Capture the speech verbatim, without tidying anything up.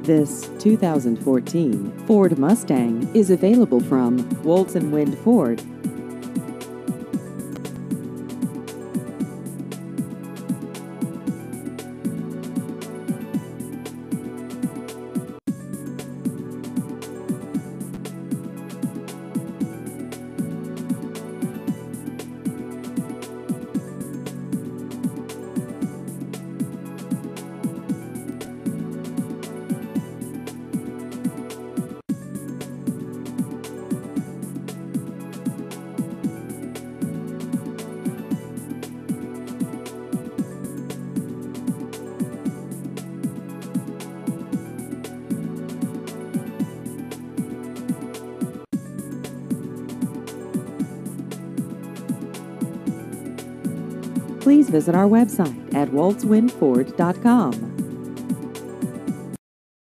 This two thousand fourteen Ford Mustang is available from Woltz and Wind Ford. Please visit our website at woltz wind ford dot com.